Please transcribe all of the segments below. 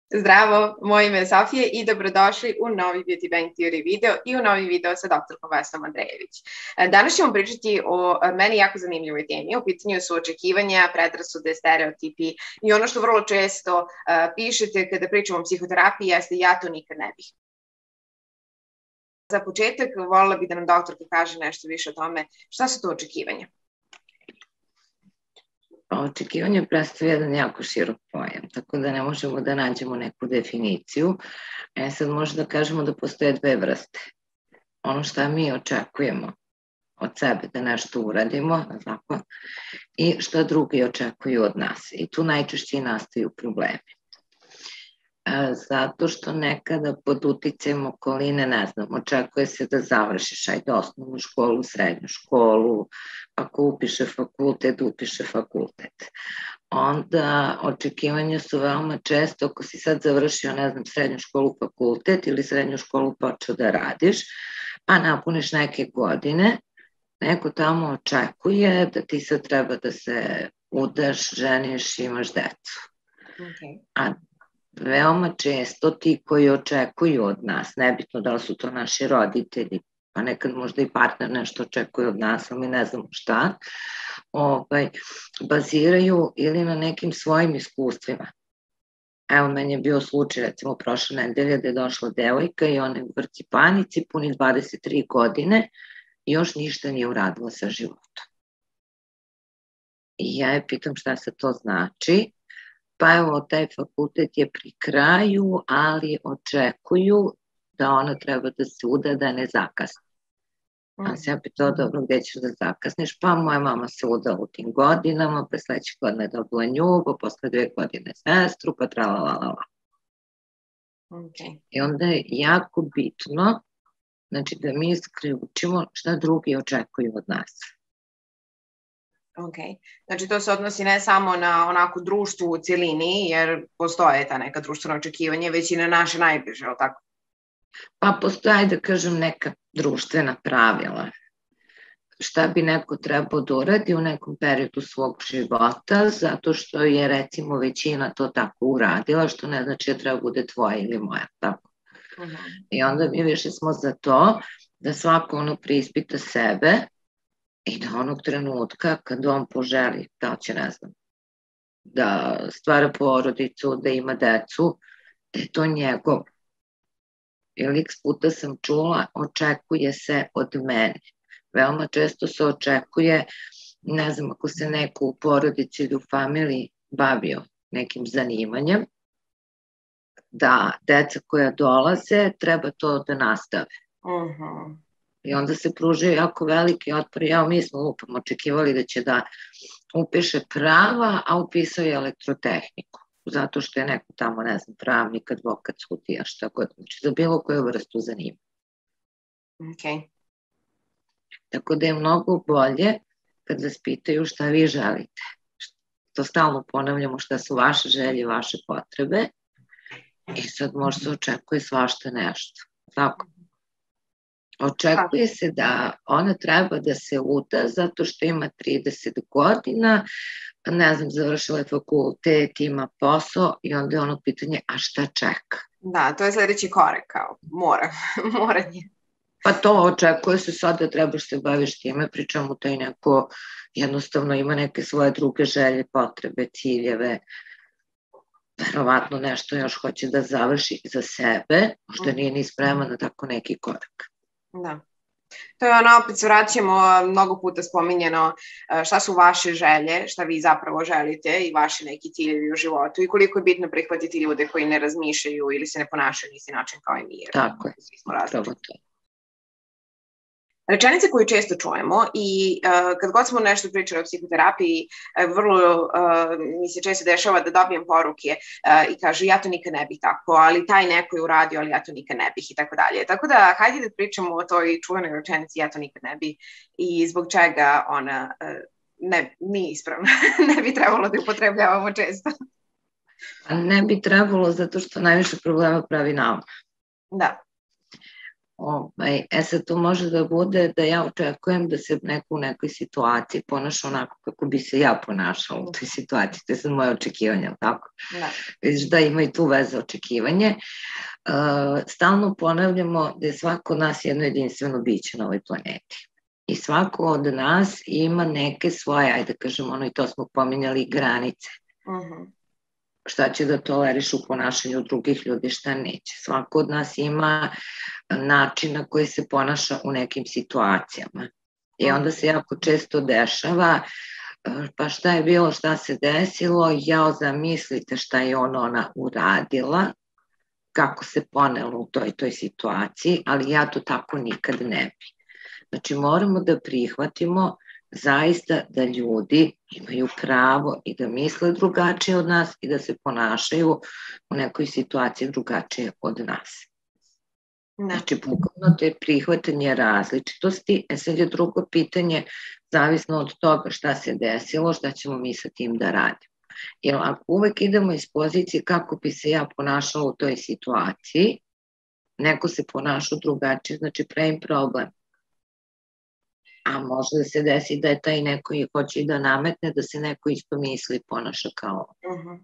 Zdravo, moje ime je Sofija i dobrodošli u novi Beauty Bang Theory video i u novi video sa doktorkom Vesnom Andrejević. Danas ćemo pričati o meni jako zanimljivoj temi. U pitanju su očekivanja, predrasude, stereotipi i ono što vrlo često pišete kada pričamo o psihoterapiji jeste ja to nikad ne bih. Za početak voljela bih da nam doktorka kaže nešto više o tome šta su to očekivanja. Očekivanje predstavlja jedan jako širok pojam, tako da ne možemo da nađemo neku definiciju. Sad možemo da kažemo da postoje dve vrste. Ono šta mi očekujemo od sebe da nešto uradimo, tako, i šta drugi očekuju od nas. I tu najčešće nastaju problemi. Zato što nekada pod uticajem okoline, ne znam, očekuje se da završiš, ajde, osnovnu školu, srednju školu, ako upiše fakultet. Onda očekivanja su veoma često, ako si sad završio, ne znam, srednju školu, fakultet ili srednju školu počeo da radiš, pa napuniš neke godine, neko tamo očekuje da ti sad treba da se udaš, ženiš, imaš decu. A veoma često ti koji očekuju od nas, nebitno da li su to naši roditelji, pa nekad možda i partner nešto očekuje od nas, ali mi ne znamo šta, baziraju ili na nekim svojim iskustvima. Evo, meni je bio slučaj, recimo, prošle nedelje da je došla devojka i ona je u vrci panici, puni 23 godine i još ništa nije uradila sa životom. I ja je pitam šta se to znači. Pa evo, taj fakultet je pri kraju, ali očekuju da ona treba da se uda, da ne zakasni. A se ja pitao, dobro, gde ćeš da zakasniš? Pa moja mama se udala u tim godinama, pre sledećeg godina je dobila njugo, posle 2 godine sestru, pa tralalala. I onda je jako bitno, znači, da mi isključimo šta drugi očekuju od nas. Ok, znači to se odnosi ne samo na onako društvu u cijelini, jer postoje ta neka društvena očekivanja, već i na naše najbliže, ali tako? Pa postoje, da kažem, neka društvena pravila. Šta bi neko trebao da uradi u nekom periodu svog života, zato što je, recimo, većina to tako uradila, što ne znači da treba bude tvoja ili moja, tako. I onda mi više smo za to da svako preispita sebe i da onog trenutka kad on poželi da će, ne znam, da stvara porodicu, da ima decu, da je to njegov. Jer x puta sam čula, očekuje se od mene. Veoma često se očekuje, ne znam, ako se neko u porodici ili u familiji bavio nekim zanimanjem, da deca koja dolaze treba to da nastave. I onda se pružio jako veliki otpor. Mi smo očekivali da će da upiše prava, a upisao je elektrotehniku. Zato što je neko tamo, ne znam, pravnik, advokat, sudija, šta god. Znači, za bilo koju vrstu zanima. Tako da je mnogo bolje kad vas pitaju šta vi želite. To stalno ponavljamo, šta su vaše želje, vaše potrebe. I sad možda se očekuje svašta nešto. Tako. Očekuje se da ona treba da se uda zato što ima 30 godina, ne znam, završila je fakultet, ima posao i onda je ono pitanje, a šta čeka? Da, to je sledeći korak, kao moranje. Pa to očekuje se sad da trebaš se baviš time, pričamo taj neko jednostavno ima neke svoje druge želje, potrebe, ciljeve, verovatno nešto još hoće da završi za sebe, možda nije ni spreman na tako neki korak. Da. To je ono, opet se vraćamo, mnogo puta spominjeno šta su vaše želje, šta vi zapravo želite i vaši neki ciljevi u životu i koliko je bitno prihvatiti ljude koji ne razmišljaju ili se ne ponašaju na isti način kao i mi. Tako je, pravo to. Rečenica koju često čujemo i kad god smo nešto pričali o psihoterapiji, vrlo mi se često dešava da dobijem poruke i kažu ja to nikad ne bih tako, ali taj neko je uradio, ali ja to nikad ne bih i tako dalje. Tako da hajde da pričamo o toj čuvenoj rečenici ja to nikad ne bih i zbog čega ona nije ispravna, ne bi trebalo da upotrebljavamo često. Ne bi trebalo zato što najviše problema pravi nama. Da. Sad to može da bude da ja očekujem da se neko u nekoj situaciji ponaša onako kako bi se ja ponašala u toj situaciji. To je sad moje očekivanje, tako? Vidiš da ima i tu veze očekivanje. Stalno ponavljamo da je svako od nas jedno jedinstveno biće na ovoj planeti. I svako od nas ima neke svoje, ajde kažemo, i to smo pominjali, granice. Šta će da toleriš u ponašanju drugih ljudi, šta neće. Svako od nas ima način na koji se ponaša u nekim situacijama. I onda se jako često dešava, pa šta je bilo, šta se desilo, jao, zamislite šta je ona uradila, kako se ponelo u toj situaciji, ali ja to tako nikad ne bi. Znači moramo da prihvatimo zaista da ljudi imaju pravo i da misle drugačije od nas i da se ponašaju u nekoj situaciji drugačije od nas. Znači, bukvalno to je prihvatanje različitosti. Sad je drugo pitanje, zavisno od toga šta se desilo, šta ćemo mi sa tim da radimo. Jer ako uvek idemo iz pozicije kako bi se ja ponašala u toj situaciji, neko se ponašao drugačije, znači pravim problem. A može da se desi da je taj neko i hoće da nametne da se neko isto misli i ponaša kao on.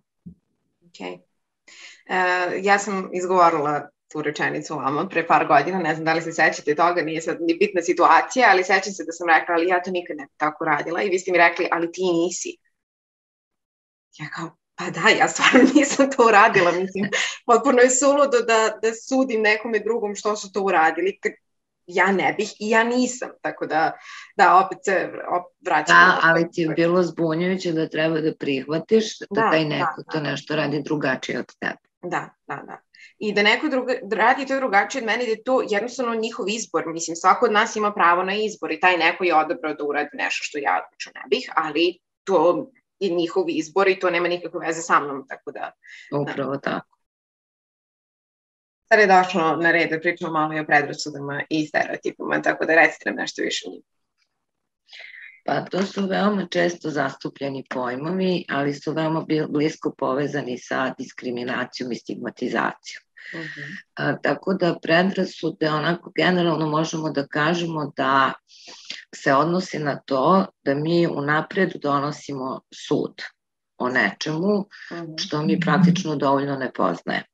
Ja sam izgovorila tu rečenicu vama pre par godina, ne znam da li se sećate toga, nije sad ni bitna situacija, ali sećam se da sam rekla, ali ja to nikad ne bi tako radila i vi ste mi rekli, ali ti nisi. Ja kao, pa da, ja stvarno nisam to uradila, mislim, potpuno je suludo da sudim nekome drugom što su to uradili, ja ne bih i ja nisam, tako da opet se vraćam. Da, ali ti je bilo zbunjujuće da treba da prihvatiš da taj neko to nešto radi drugačije od tebe. Da. I da neko radi to drugačije od mene, da je to jednostavno njihov izbor. Mislim, svako od nas ima pravo na izbor i taj neko je odabrao da uradi nešto što ja odlično ne bih, ali to je njihov izbor i to nema nikakve veze sa mnom, tako da... Upravo tako. Sad je došlo na red da pričamo malo i o predrasudama i stereotipima, tako da recite nam nešto više o njima. Pa to su veoma često zastupljeni pojmovi, ali su veoma blisko povezani sa diskriminacijom i stigmatizacijom. Tako da predrasude onako generalno možemo da kažemo da se odnosi na to da mi unapred donosimo sud o nečemu što mi praktično dovoljno ne poznajemo.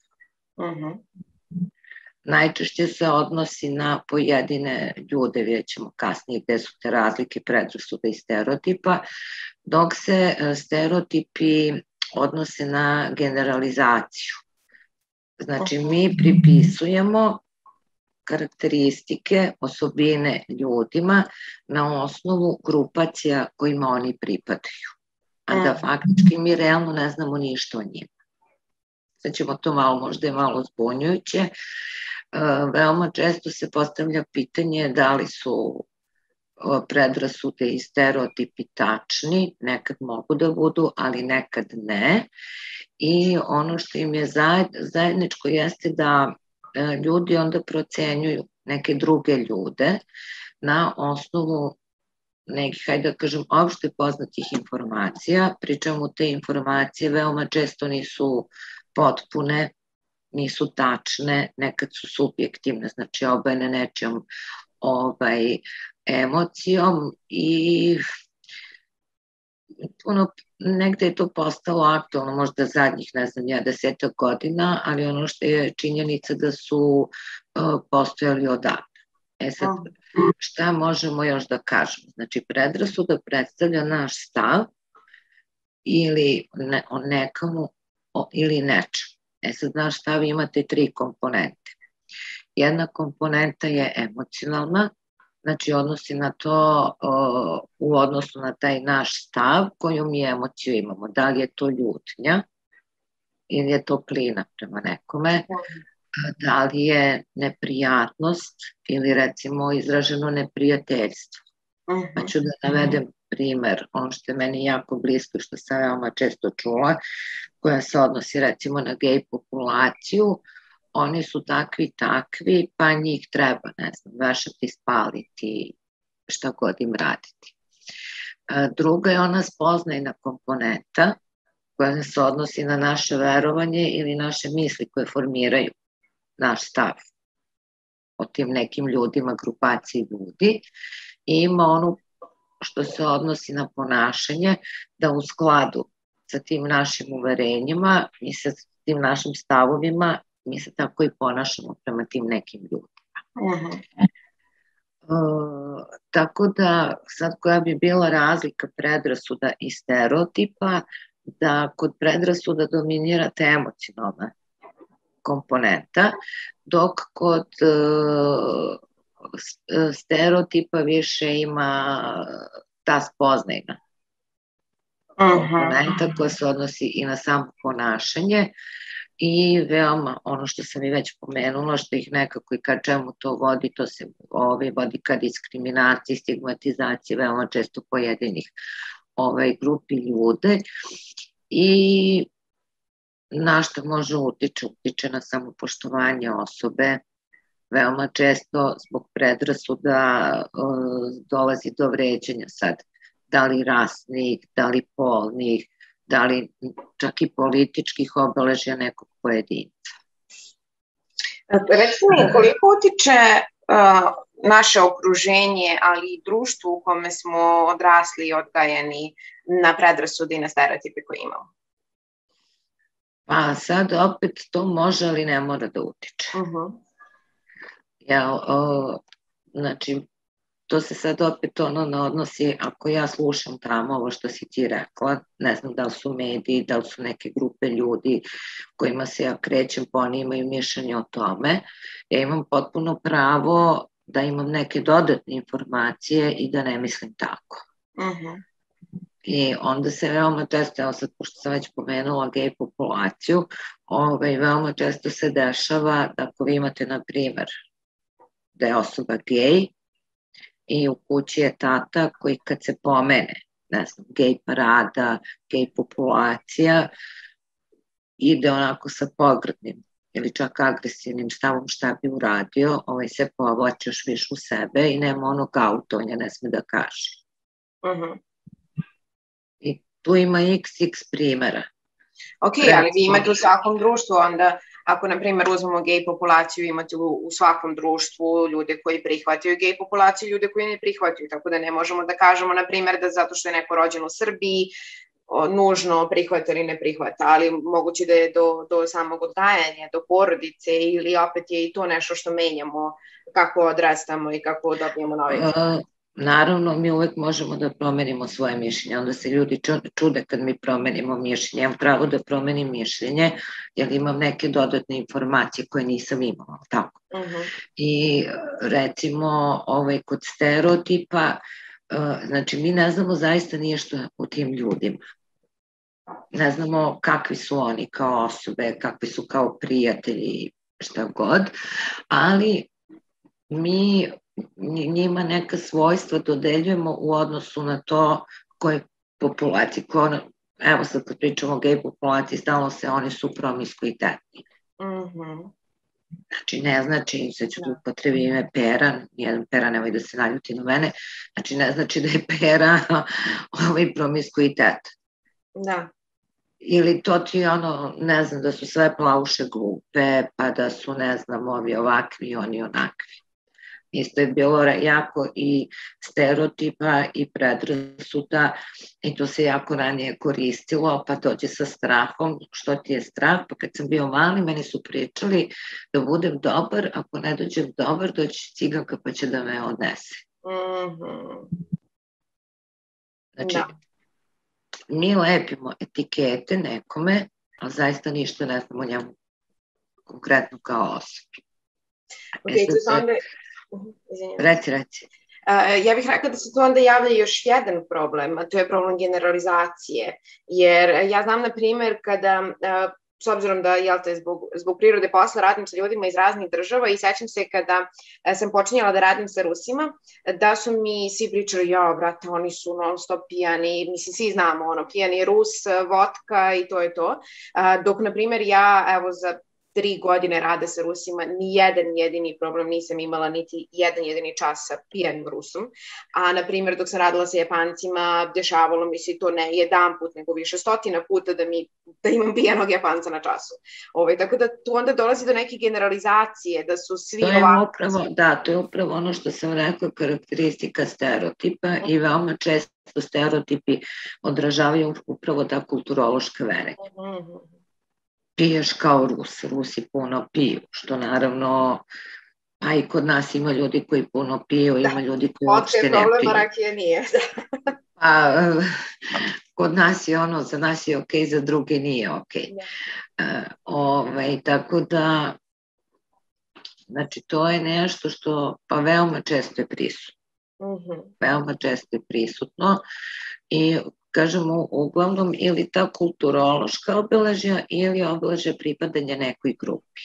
Najčešće se odnosi na pojedine ljude, vidjet ćemo kasnije gde su te razlike predrasuda i stereotipa, dok se stereotipi odnose na generalizaciju. Znači mi pripisujemo karakteristike, osobine ljudima na osnovu grupacija kojima oni pripadaju, a da faktički mi realno ne znamo ništa o njima. Sad ćemo to možda je malo zbunjujuće. Veoma često se postavlja pitanje da li su predrasude i stereotipi tačni, nekad mogu da budu, ali nekad ne. I ono što im je zajedničko jeste da ljudi onda procenjuju neke druge ljude na osnovu nekih, hajde da kažem, opšte poznatih informacija, pri čemu te informacije veoma često nisu potpune, nisu tačne, nekad su subjektivne, znači obajene nečijom emocijom i negde je to postalo aktualno, možda zadnjih, 10 godina, ali ono što je činjenica da su postojali odavno. Sad, šta možemo još da kažemo? Znači, predrasuda predstavlja naš stav ili o nekomu ili nečemu. Sad, naš stav imate 3 komponente. Jedna komponenta je emocionalna, znači odnosi na to u odnosu na taj naš stav koju mi emociju imamo. Da li je to ljutnja ili je to klina prema nekome, da li je neprijatnost ili recimo izraženo neprijateljstvo. Pa ću da navedem primer, ono što je meni jako blisko i što sam veoma često čula, koja se odnosi recimo na gej populaciju. Oni su takvi, pa njih treba, ne znam, vešati, spaliti, šta god im raditi. Druga je ona spoznajna komponenta koja se odnosi na naše verovanje ili naše misli koje formiraju naš stav o tim nekim ljudima, grupaciji ljudi, i ima ono što se odnosi na ponašanje, da u skladu sa tim našim uverenjima i sa tim našim stavovima mi se tako i ponašamo prema tim nekim ljudima. Tako da sad koja bi bila razlika predrasuda i stereotipa, da kod predrasuda dominira ta emocionalna komponenta, dok kod stereotipa više ima ta spoznajna komponenta koja se odnosi i na samo ponašanje i veoma, ono što sam i već pomenula, što ih nekako i ka čemu to vodi, to se vodi ka diskriminaciji, stigmatizaciji veoma često pojedinih grupi ljude i na što može utiče na samopoštovanje osobe. Veoma često zbog predrasuda dolazi do vređanja sad, da li rasnih, da li polnih, da li čak i političkih obeležja nekog pojedinca. Recimo mi, koliko utiče naše okruženje, ali i društvo u kome smo odrasli i odgajani na predrasude i na stereotipe koje imamo? Pa sad opet to može, ali ne mora da utiče. Znači, to se sad opet ne odnosi, ako ja slušam tamo ovo što si ti rekla, ne znam da li su mediji, da li su neke grupe ljudi kojima se ja krećem, pa oni imaju mišljenje o tome, ja imam potpuno pravo da imam neke dodatne informacije i da ne mislim tako. I onda se veoma često, evo sad pošto sam već pomenula gej populaciju, veoma često se dešava da ako vi imate, na primer, da je osoba gej i u kući je tata koji kad se pomene, ne znam, gej parada, gej populacija, ide onako sa pogrdnim ili čak agresivnim stavom šta bi uradio, se povlači još više u sebe i nema onog autonja, ne sme da kaže. I tu ima x primera. Ok, ali vi imate u svakom društvu onda, ako na primjer uzmemo gej populaciju, imate u svakom društvu ljude koji prihvataju gej populaciju, ljude koji ne prihvataju, tako da ne možemo da kažemo na primjer da zato što je neko rođen u Srbiji nužno prihvata ili ne prihvata, ali moguće da je do samog odgajanja, do porodice ili opet je i to nešto što menjamo kako odrastamo i kako dobijemo nove. Naravno, mi uvek možemo da promenimo svoje mišljenje, onda se ljudi čude kad mi promenimo mišljenje. Imam pravo da promenim mišljenje jer imam neke dodatne informacije koje nisam imala, tako. I recimo kod stereotipa, znači mi ne znamo zaista ništa o tim ljudima. Ne znamo kakvi su oni kao osobe, kakvi su kao prijatelji, šta god, ali mi njima neka svojstva dodeljujemo u odnosu na to koje populacije. Evo sad kad pričamo o gej populaciji, stalno se oni su promiskuitetni. Znači ne znači, sad ću da upotrebi ime Pera, nijedan Pera nemoj da se naljuti na mene, znači ne znači da je Pera promiskuitet. Da. Ili to ti ne znam, da su sve plavuše glupe, pa da su ne znam ovi ovakvi, oni onakvi. Isto je bilo jako i stereotipa i predrasuda i to se jako ranije koristilo, pa dođe sa strahom, što ti je strah, pa kad sam bio mali meni su pričali da budem dobar, ako ne dođem dobar doći ciganka pa će da me odnese. Znači, mi lepimo etikete nekome, ali zaista ništa ne znamo o njemu konkretno kao osobi. Reci. Ja bih rekla da se tu onda javlja još jedan problem, a to je problem generalizacije, jer ja znam, na primjer, kada, s obzirom da, zbog prirode posla radim sa ljudima iz raznih država i sećam se kada sam počinjala da radim sa Rusima, da su mi svi pričali, brate, oni su non stop pijani, mislim, svi znamo, pijani Rus, vodka i to je to, dok, na primjer, ja, evo, za 3 godine rada sa Rusima, ni jedan jedini problem nisam imala, niti jedan jedini čas sa pijanim Rusom. A, na primjer, dok sam radila sa Japancima, dešavalo mi se to ne jedan put, nego više stotina puta da imam pijanog Japanca na času. Tako da tu onda dolazi do neke generalizacije, da su svi ovako... To je upravo ono što sam rekla, karakteristika stereotipa i veoma često stereotipi odražavaju upravo ta kulturološka verenja. Piješ kao Rus, Rusi puno piju, što naravno, pa i kod nas ima ljudi koji puno piju, ima ljudi koji uopšte ne piju. Problema rakija nije. Pa, kod nas je ono, za nas je okej, za druge nije okej. Tako da, znači, to je nešto što, pa veoma često je prisutno. Veoma često je prisutno i kažemo, uglavnom ili ta kulturološka obeležja ili obeležja pripadanja nekoj grupi.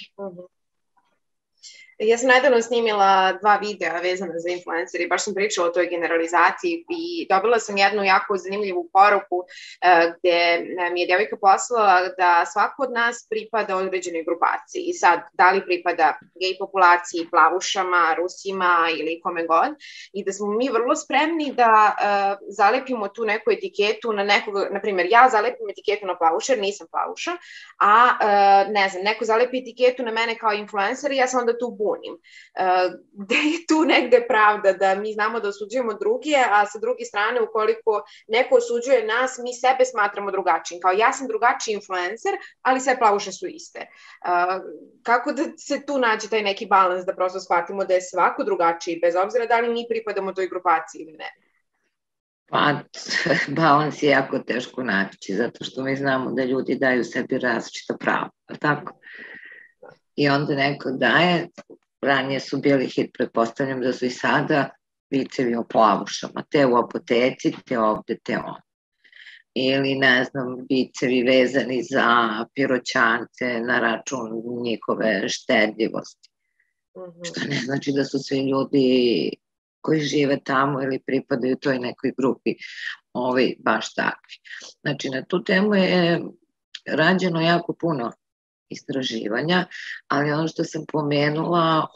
Ja sam nedavno snimila 2 videa vezana za influencere i baš sam pričala o toj generalizaciji i dobila sam jednu jako zanimljivu poruku gde mi je djevojka poslala da svako od nas pripada određenoj grupaciji i sad da li pripada gej populaciji, plavušama, Rusima ili kome god i da smo mi vrlo spremni da zalepimo tu neku etiketu na nekog, na primjer ja zalepim etiketu na plavuša jer nisam plavuša, a ne znam, neko zalepi etiketu na mene kao influencer i ja sam onda tu bunim. Gde je tu negde pravda da mi znamo da osuđujemo druge, a sa druge strane ukoliko neko osuđuje nas, mi sebe smatramo drugačijim. Kao ja sam drugačiji influencer, ali sve plavuše su iste. Kako da se tu nađe taj neki balans da prosto shvatimo da je svako drugačiji, bez obzira da li mi pripadamo toj grupaciji ili ne? Pa, balans je jako teško naći, zato što mi znamo da ljudi daju sebi različita prava, tako? I onda neko daje, ranije su bili hit, pretpostavljam da su i sada vicevi o plavušama, te u apoteci, te ovde, te on. Ili, ne znam, vicevi vezani za piroćance na račun njihove štedljivosti. Što ne znači da su svi ljudi koji žive tamo ili pripadaju toj nekoj grupi baš takvi. Znači, na tu temu je rađeno jako puno istraživanja, ali ono što sam pomenula,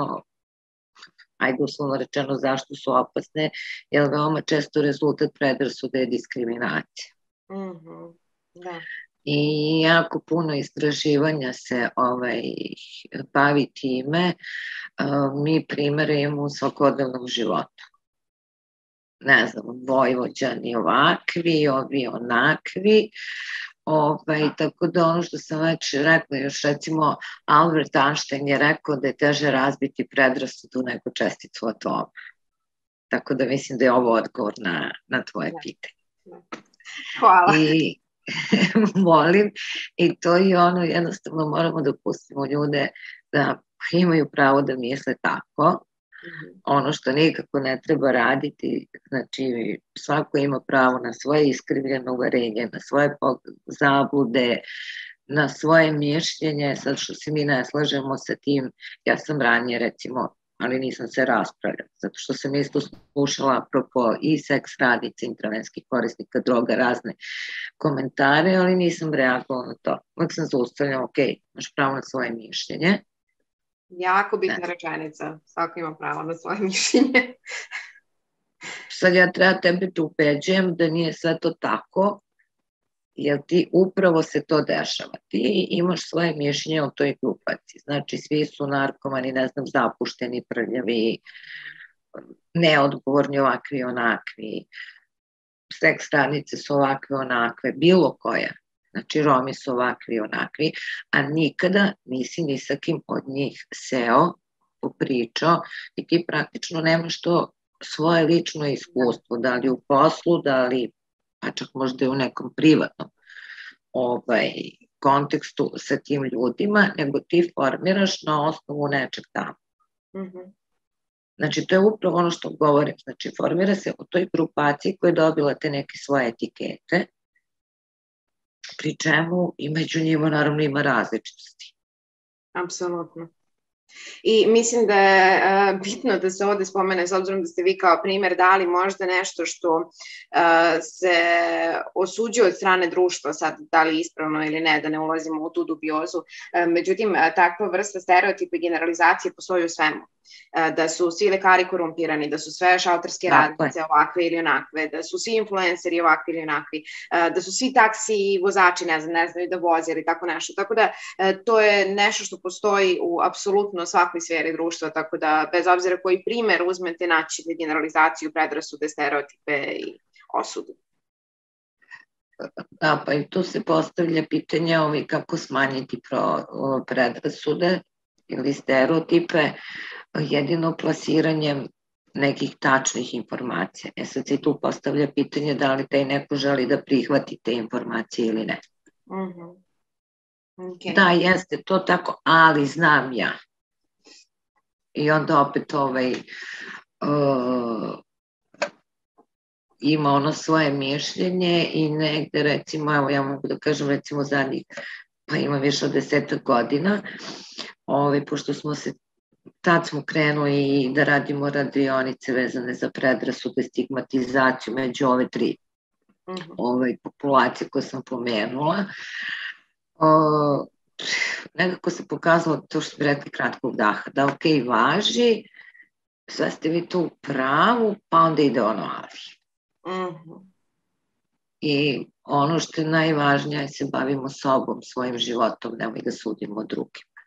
ajde uslovno rečeno zašto su opasne, jer veoma često rezultat predrasude je diskriminacija. I jako puno istraživanja se bavi time, mi primere imamo u svakodnevnom životu. Ne znam, Vojvođani ovakvi, ovi onakvi, tako da ono što sam već rekla, još recimo Albert Einstein je rekao da je teže razbiti predrasudu nego česticu atoma. Tako da mislim da je ovo odgovor na tvoje pitanje. Hvala. I molim, i to je ono, jednostavno moramo da pustimo ljude da imaju pravo da misle tako. Ono što nikako ne treba raditi, znači svako ima pravo na svoje iskrivljeno uverenje, na svoje zablude, na svoje mišljenje, sad što se mi ne slažemo sa tim, ja sam ranije recimo, ali nisam se raspravljala, zato što sam isto slušala apropo i seks radica, intravenskih korisnika droga, razne komentare, ali nisam reagovala na to. Uvijek sam zaustavljala, ok, imaš pravo na svoje mišljenje. Jako bitna rečenica, svako ima pravo na svoje mišljenje. Sad ja treba tebe da ubeđujem da nije sve to tako, jer ti upravo se to dešava. Ti imaš svoje mišljenje o toj grupaciji. Znači, svi su narkomani, ne znam, zapušteni, prljavi, neodgovorni, ovakvi, onakvi, seks stranice su ovakve, onakve, bilo koja. Znači, Romi su ovakvi, onakvi, a nikada nisi ni sa kim od njih seo, popričao i ti praktično nemaš to svoje lično iskustvo, da li u poslu, da li, pa čak možda i u nekom privatnom kontekstu sa tim ljudima, nego ti formiraš na osnovu nečeg tamo. Znači, to je upravo ono što govorim, znači, formira se u toj grupaciji koja je dobila te neke svoje etikete, pri čemu i među njima naravno ima različitosti. Apsolutno. I mislim da je bitno da se ovde spomene, s obzirom da ste vi kao primer dali možda nešto što se osuđuje od strane društva, sad da li ispravno ili ne, da ne ulazimo u tu dubiozu. Međutim, takva vrsta stereotipa i generalizacije postoji u svemu. Da su svi lekari korumpirani, da su sve šalterske radnice ovakve ili onakve, da su svi influenceri ovakvi ili onakvi, da su svi taksi vozači, ne znaju da voze ili tako nešto. Tako da to je nešto što postoji u apsolutno svakoj sferi društva, tako da bez obzira koji primer uzmete naći generalizaciju, predrasude, stereotipe i osudu. Da, pa i tu se postavlja pitanje kako smanjiti predrasude ili stereotipe, jedino plasiranjem nekih tačnih informacija. Sad se tu postavlja pitanje da li taj neko želi da prihvati te informacije ili ne. Da, jeste to tako, ali znam ja. I onda opet ima ono svoje mišljenje i negde recimo, evo ja mogu da kažem recimo zadnjih, pa ima više od 10 godina, pošto tad smo krenuli da radimo radionice vezane za predrasude, stigmatizaciju među ove 3 populacije koje sam pomenula. Nekako se pokazalo to što bi rekli kratkog daha, da ok, važi, sve ste vi tu u pravu, pa onda ide ono ali. I ono što je najvažnije je se bavimo sobom, svojim životom, nemoj da sudimo drugima.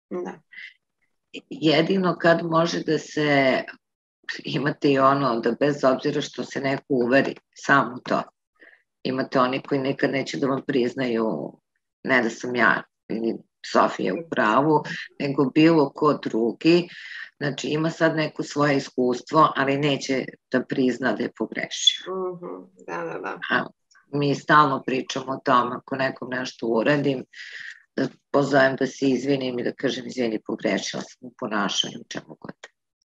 Jedino kad može da se, imate i ono da bez obzira što se neko uveri samo to, imate oni koji nekad neće da vam priznaju ne da sam ja ili Sofija u pravu, nego bilo ko drugi, znači ima sad neko svoje iskustvo, ali neće da prizna da je pogrešio. Da. Mi stalno pričamo o tom, ako nekom nešto uradim, da pozovem da se izvinim i da kažem izvini, pogrešila sam u ponašanju, čemu god.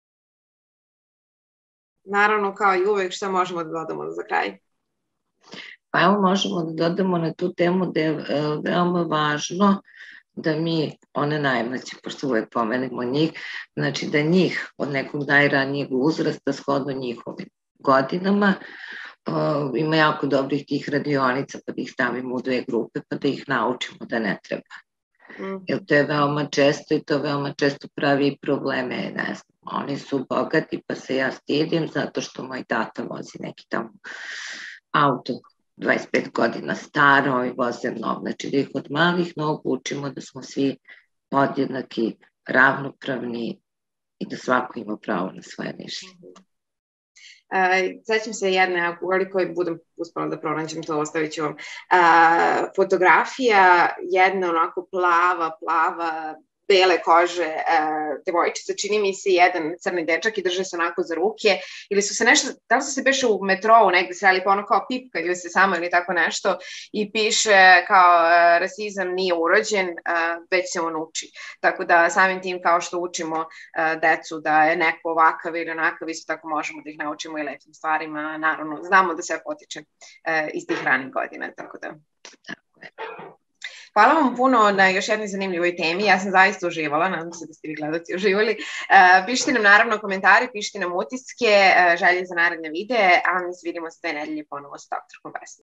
Naravno, kao i uvek, šta možemo da dodamo za kraj? Pa evo možemo da dodamo na tu temu da je veoma važno da mi, one najmlađe, pošto uvek pomenemo njih, znači da njih od nekog najranijeg uzrasta shodno njihovim godinama, ima jako dobrih tih radionica pa da ih stavimo u 2 grupe pa da ih naučimo da ne treba. Jer to je veoma često i to veoma često pravi probleme, ne znam, oni su bogati pa se ja stidim zato što moj tata vozi neki tamo auto 25 godina staro i voze nov, znači da ih od malih nogu učimo da smo svi podjednaki, ravnopravni i da svako ima pravo na svoje mišljenje. Sećam se jedne, ukoliko budem uspela da pronađem to, ostavit ću vam, fotografija jedne onako plava, bele kože devojčica, čini mi se jedan crni dečak i drže se onako za ruke, ili su se nešto, da li su se beše u metrou negde sreli, pa ono kao pipkaju se samo ili tako nešto i piše kao rasizam nije urođen, već se on uči. Tako da samim tim kao što učimo decu da je neko ovakav ili onakav, isto tako možemo da ih naučimo i lepim stvarima, naravno znamo da sve potiče iz tih ranih godina, tako da. Hvala vam puno na još jednoj zanimljivoj temi, ja sam zaista uživala, nadam se da ste vi gledalci uživali. Pišite nam naravno komentari, pišite nam utiske, želje za naredne videe, a mi se vidimo sve nedelje ponovo s doktorkom Vesnom.